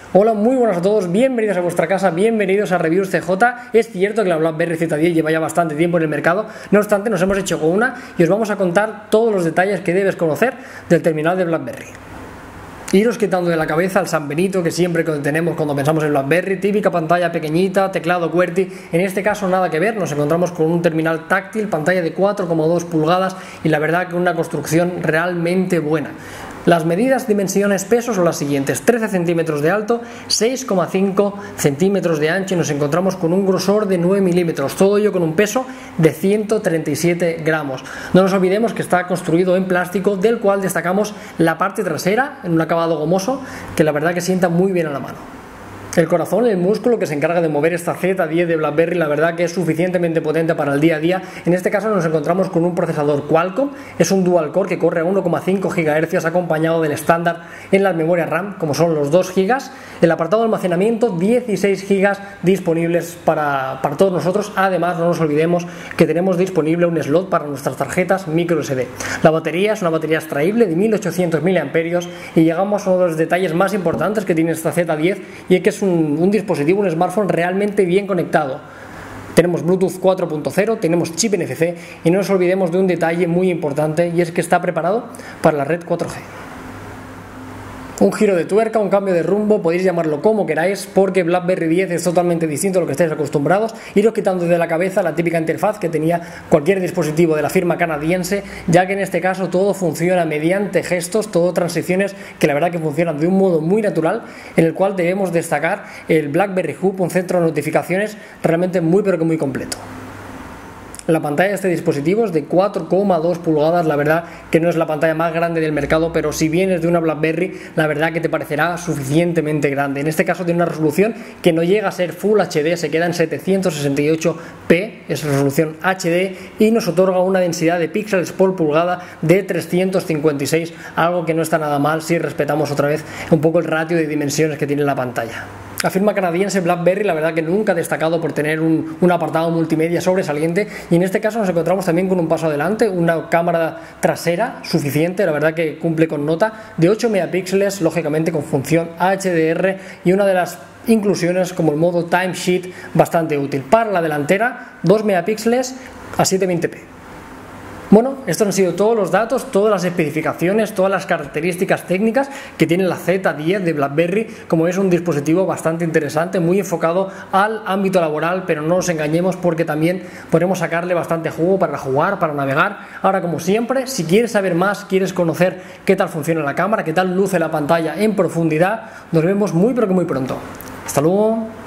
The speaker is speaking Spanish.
Hola, muy buenas a todos, bienvenidos a vuestra casa, bienvenidos a Reviews CJ. Es cierto que la BlackBerry Z10 lleva ya bastante tiempo en el mercado, no obstante nos hemos hecho con una y os vamos a contar todos los detalles que debes conocer del terminal de BlackBerry. Iros quitando de la cabeza el San Benito que siempre tenemos cuando pensamos en BlackBerry, típica pantalla pequeñita, teclado QWERTY. En este caso nada que ver, nos encontramos con un terminal táctil, pantalla de 4,2 pulgadas y la verdad que una construcción realmente buena. Las medidas, dimensiones, peso son las siguientes: 13 centímetros de alto, 6,5 centímetros de ancho y nos encontramos con un grosor de 9 milímetros, todo ello con un peso de 137 gramos. No nos olvidemos que está construido en plástico, del cual destacamos la parte trasera en un acabado gomoso que la verdad que sienta muy bien a la mano. El corazón, el músculo que se encarga de mover esta Z10 de BlackBerry, la verdad que es suficientemente potente para el día a día. En este caso nos encontramos con un procesador Qualcomm, es un dual core que corre a 1,5 GHz acompañado del estándar en las memorias RAM, como son los 2 GB. El apartado de almacenamiento, 16 GB disponibles para todos nosotros. Además, no nos olvidemos que tenemos disponible un slot para nuestras tarjetas micro SD. La batería es una batería extraíble de 1800 mAh y llegamos a uno de los detalles más importantes que tiene esta Z10 y es que es un dispositivo, un smartphone realmente bien conectado. Tenemos Bluetooth 4.0, tenemos chip NFC y no nos olvidemos de un detalle muy importante y es que está preparado para la red 4G. Un giro de tuerca, un cambio de rumbo, podéis llamarlo como queráis, porque BlackBerry 10 es totalmente distinto a lo que estáis acostumbrados. Iros quitando de la cabeza la típica interfaz que tenía cualquier dispositivo de la firma canadiense, ya que en este caso todo funciona mediante gestos, todo transiciones que la verdad que funcionan de un modo muy natural, en el cual debemos destacar el BlackBerry Hub, un centro de notificaciones realmente muy pero que muy completo. La pantalla de este dispositivo es de 4,2 pulgadas, la verdad que no es la pantalla más grande del mercado, pero si vienes de una BlackBerry, la verdad que te parecerá suficientemente grande. En este caso tiene una resolución que no llega a ser Full HD, se queda en 768p, es resolución HD, y nos otorga una densidad de píxeles por pulgada de 356, algo que no está nada mal si respetamos otra vez un poco el ratio de dimensiones que tiene la pantalla. La firma canadiense BlackBerry, la verdad que nunca ha destacado por tener un apartado multimedia sobresaliente, y en este caso nos encontramos también con un paso adelante, una cámara trasera suficiente, la verdad que cumple con nota, de 8 megapíxeles, lógicamente con función HDR, y una de las inclusiones como el modo Time Sheet bastante útil. Para la delantera, 2 megapíxeles a 720p. Bueno, estos han sido todos los datos, todas las especificaciones, todas las características técnicas que tiene la Z10 de BlackBerry. Como es un dispositivo bastante interesante, muy enfocado al ámbito laboral, pero no nos engañemos porque también podemos sacarle bastante jugo para jugar, para navegar. Ahora, como siempre, si quieres saber más, quieres conocer qué tal funciona la cámara, qué tal luce la pantalla en profundidad, nos vemos muy pero que muy pronto. Hasta luego.